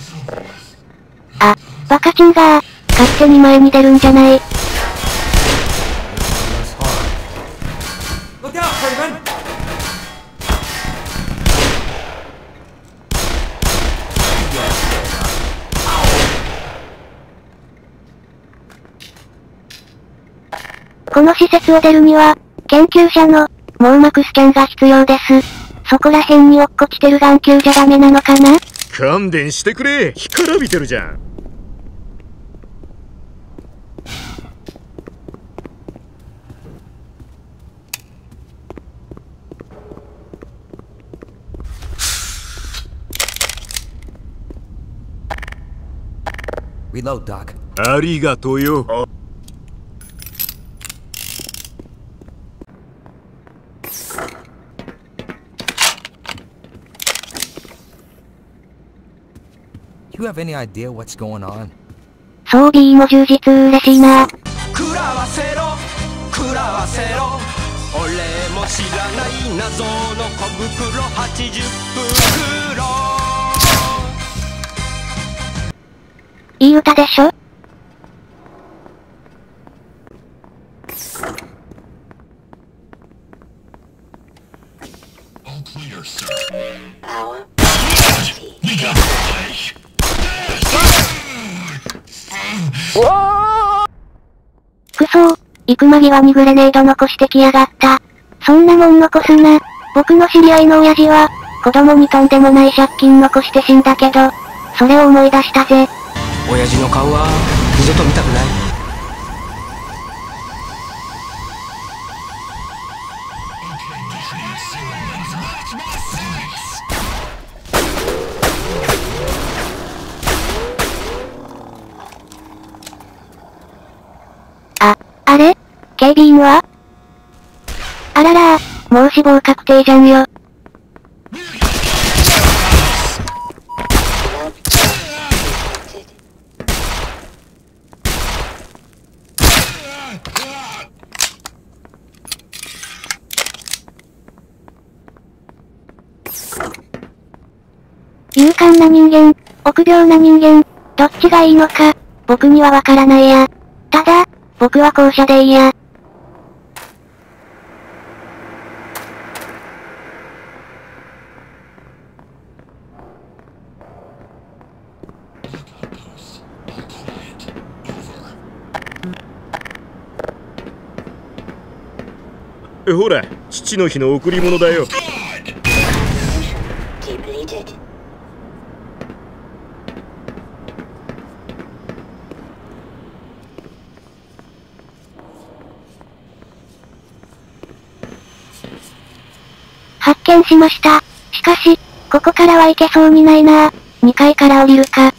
あ、バカチンが勝手に前に出るんじゃない。この施設を出るには、研究者の網膜スキャンが必要です。そこら辺に落っこちてる眼球じゃダメなのかな？ 勘弁してくれ。干からびてるじゃん。 Reload, Doc. ありがとうよ。 You have any idea what's going on? 装備も充実嬉しいな。 食らわせろ食らわせろ俺も知らない謎の小袋80袋いい歌でしょ？くそー、行く間際にグレネード残してきやがった。そんなもん残すな。僕の知り合いの親父は、子供にとんでもない借金残して死んだけど、それを思い出したぜ。 親父の顔は二度と見たくない。 あれ？警備員は？あららー、もう死亡確定じゃんよ。勇敢な人間、臆病な人間、どっちがいいのか、僕にはわからないや。ただ、僕は後者でいいや。 ほら、父の日の贈り物だよ。 発見しました。しかし、ここからは行けそうにないな。2階から降りるか。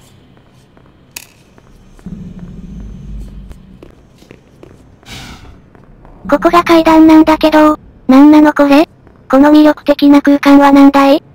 ここが階段なんだけど、なんなのこれ？この魅力的な空間はなんだい？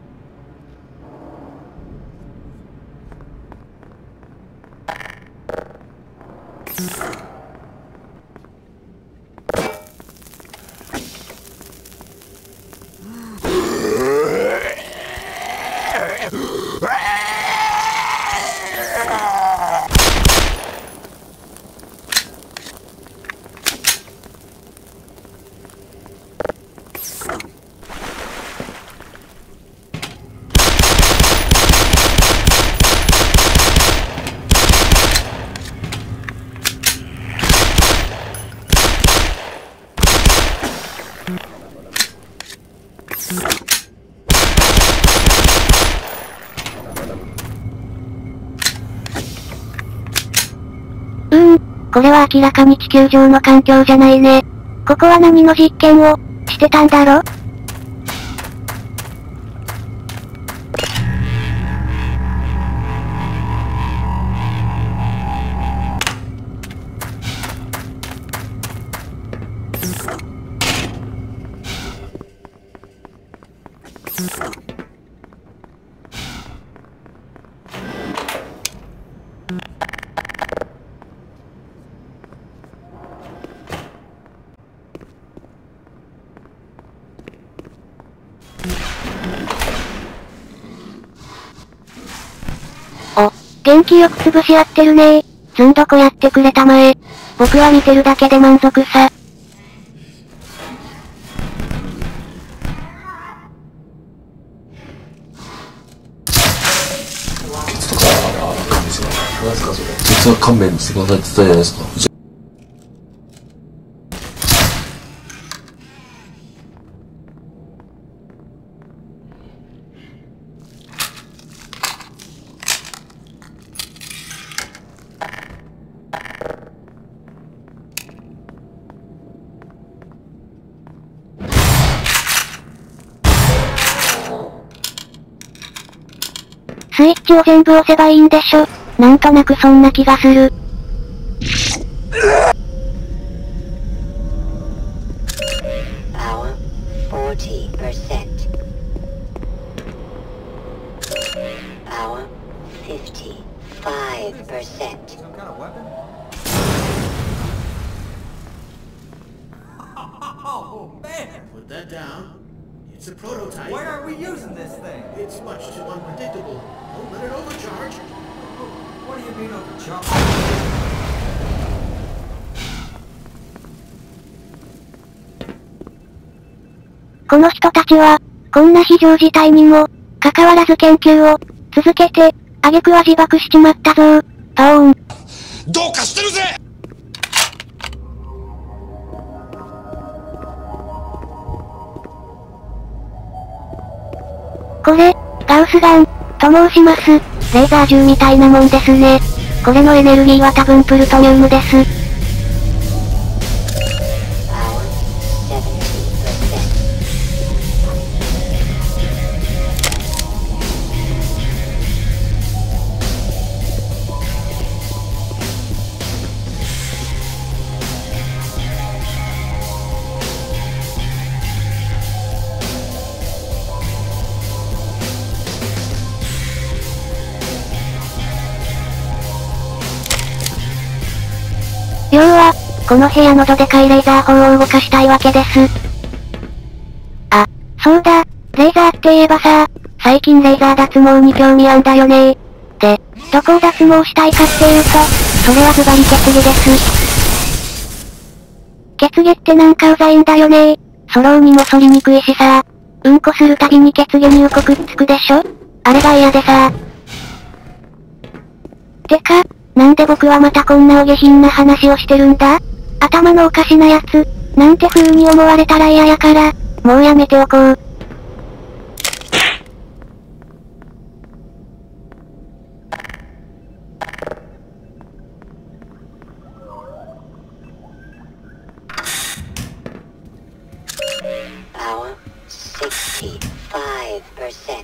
これは明らかに地球上の環境じゃないね。ここは何の実験をしてたんだろ？ 元気よく潰し合ってるねー。ずんどこやってくれたまえ。僕は見てるだけで満足さ。 ケツとか勘弁してください。何ですかそれ。実は勘弁してくださいって言ったじゃないですか。 スイッチを全部押せばいいんでしょ。なんとなくそんな気がする。 Power 40%. Power 55%. Some kind of weapon? Oh, man! Put that down. It's a prototype. Why aren't we using this thing? It's much too unpredictable. Don't let it overcharge. What do you mean overcharge? この人たちは、こんな非常事態にも、かかわらず研究を、続けて、挙句は自爆しちまったぞー。パオーン。 どうかしてるぜ。 これ、ガウスガン、と申します。レーザー銃みたいなもんですね。これのエネルギーは多分プルトニウムです。 Power 70%. 要は、この部屋のどでかいレーザー砲を動かしたいわけです。あ、そうだ、レーザーって言えばさ、最近レーザー脱毛に興味あんだよねー。で、どこを脱毛したいかっていうと、それはズバリ血毛です。血毛ってなんかうざいんだよねー。ソローにも反りにくいしさ、うんこするたびに血毛にウコくっつくでしょ？あれが嫌でさ。てか、なんで僕はまたこんなお下品な話をしてるんだ？頭のおかしなやつ、なんて風に思われたら嫌やから、もうやめておこう。 Power 65%.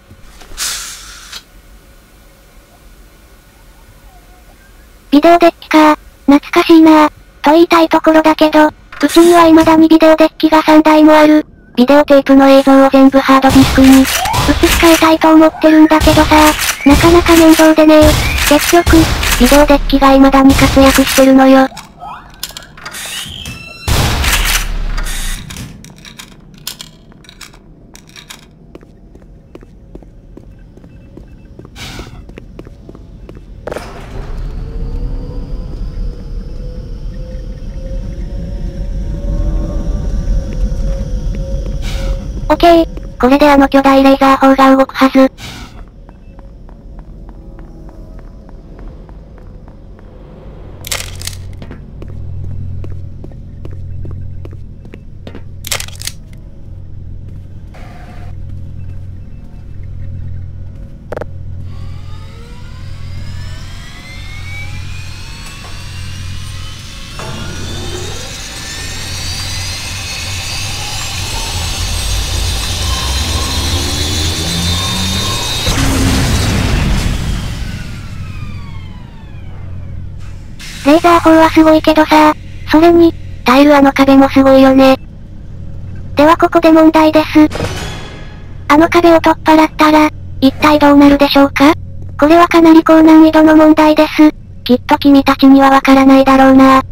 ビデオデッキか。懐かしいなぁ。と言いたいところだけど、うちには未だにビデオデッキが3台もある。ビデオテープの映像を全部ハードディスクに移し替えたいと思ってるんだけどさ、なかなか面倒でね結局、ビデオデッキが未だに活躍してるのよ。オッケー。これであの巨大レーザー砲が動くはず。レーザー砲はすごいけどさ、それに、タイルの壁もすごいよね。ではここで問題です。あの壁を取っ払ったら、一体どうなるでしょうか？これはかなり高難易度の問題です。きっと君たちにはわからないだろうな。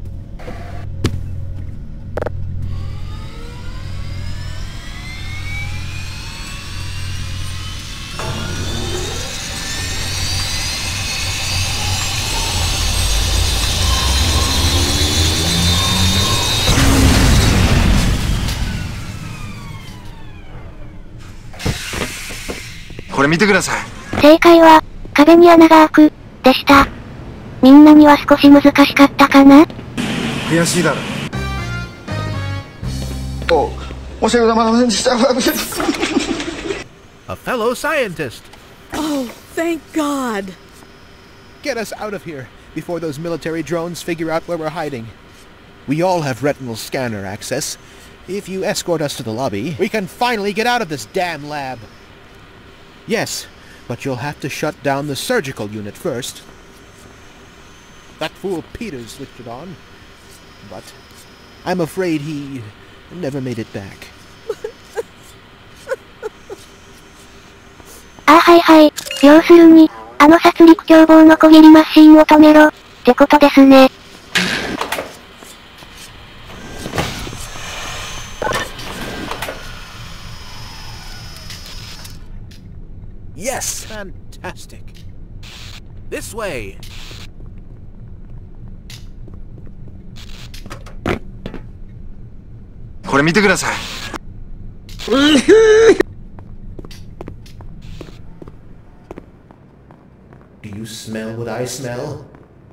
これ見てください。 正解は、壁に穴が開く、でした。みんなには少し難しかったかな？ 悔しいだろ。申し訳ございませんでした。 A fellow scientist. Oh, thank God. Get us out of here before those military drones figure out where we're hiding. We all have retinal scanner access. If you escort us to the lobby, we can finally get out of this damn lab. Yes, but you'll have to shut down the surgical unit first. That fool Peters switched it on, but I'm afraid he never made it back. はいはい。要するに、あの殺戮凶暴の小切りマシーンを止めろ、ってことですね。 Yes! Fantastic. This way! これ見てください。 Do you smell what I smell?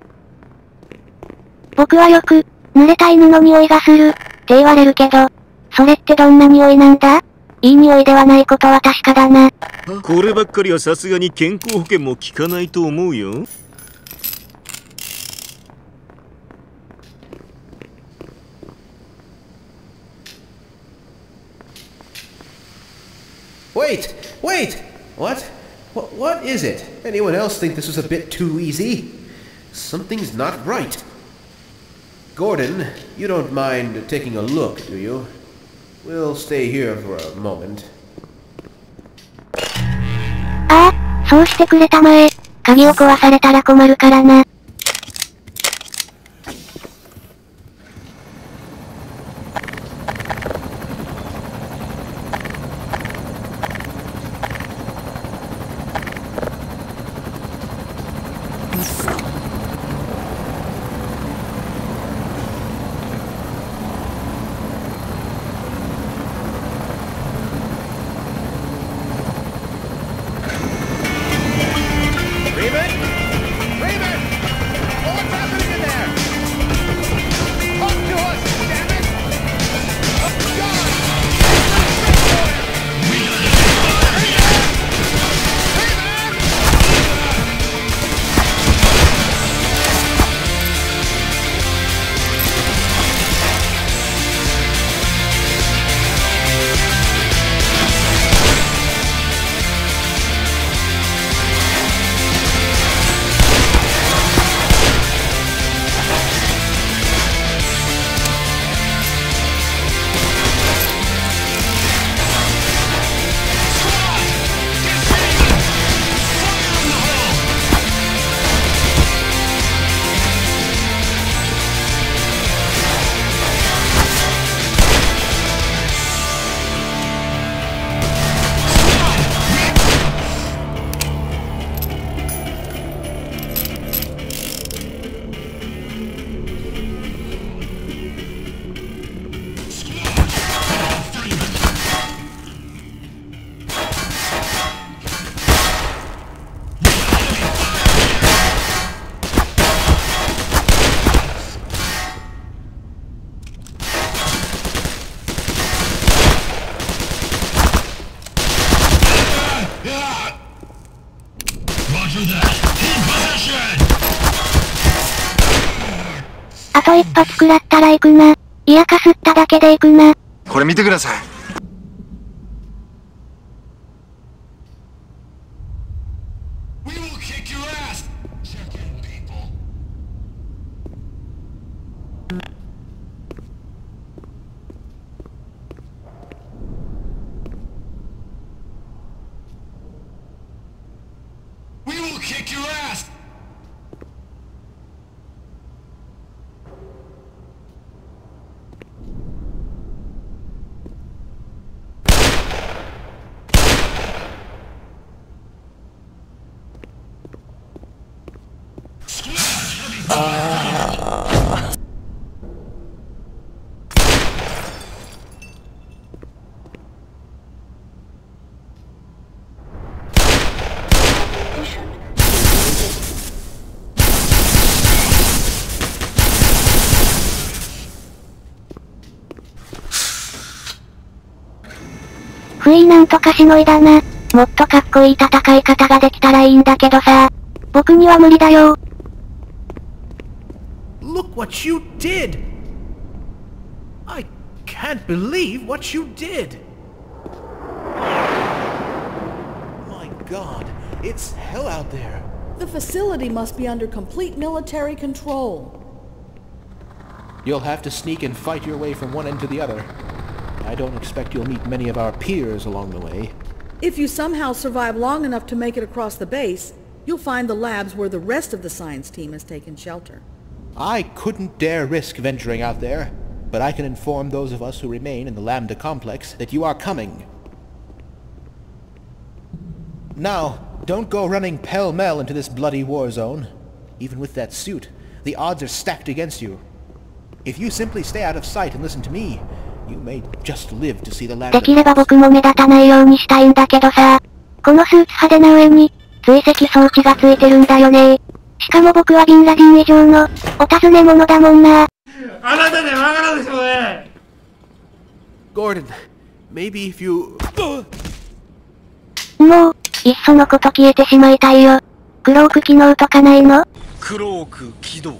僕はよく、濡れた犬の匂いがする、って言われるけど、それってどんな匂いなんだ？いい匂いではないことは確かだな。 こればっかりはさすがに健康保険も効かないと思うよ。 Wait! Wait! What is it? Anyone else think this was a bit too easy? Something's not right. Gordon, you don't mind taking a look, do you? We'll stay here for a moment. ああ、そうしてくれたまえ。鍵を壊されたら困るからな。あと一発食らったら行くな。いやかすっただけで行くな。 これ見てください。 不意なんとかしのいだな。もっとかっこいい戦い方ができたらいいんだけどさ。僕には無理だよ。 Look what you did! I can't believe what you did! My God, it's hell out there. The facility must be under complete military control. You'll have to sneak and fight your way from one end to the other. I don't expect you'll meet many of our peers along the way. If you somehow survive long enough to make it across the base, you'll find the labs where the rest of the science team has taken shelter. I couldn't dare risk venturing out there, but I can inform those of us who remain in the Lambda complex that you are coming. Now, don't go running pell-mell into this bloody war zone. Even with that suit, the odds are stacked against you. If you simply stay out of sight and listen to me, you may just live to see the Lambda. できれば僕も目立たないようにしたいんだけどさ。このスーツ派手な上に、追跡装置がついてるんだよね。しかも僕はビンラディン以上の、お尋ね者だもんな。 あなたでわかるでしょうね。 Gordon, maybe if you... もう、いっそのこと消えてしまいたいよ。クローク機能とかないの？ クローク起動。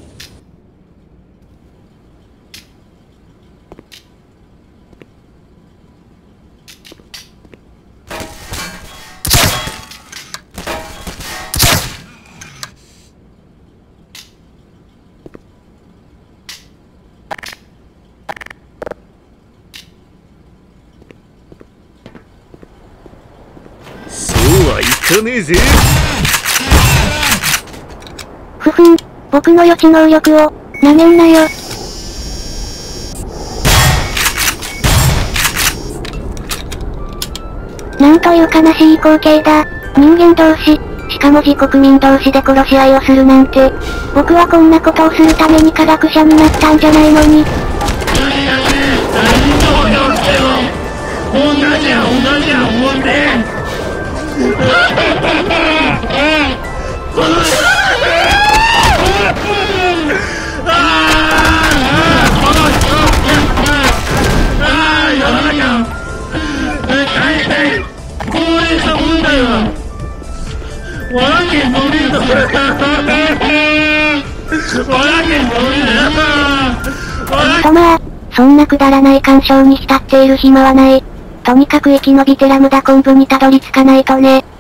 そうはいかねえぜ。 ふふん、僕の予知能力を、なめんなよ。なんという悲しい光景だ。人間同士、しかも自国民同士で殺し合いをするなんて。僕はこんなことをするために科学者になったんじゃないのに。とまあ、そんなくだらない干渉に浸っている暇はない。とにかく生き延びてラムダ昆布にたどり着かないとね。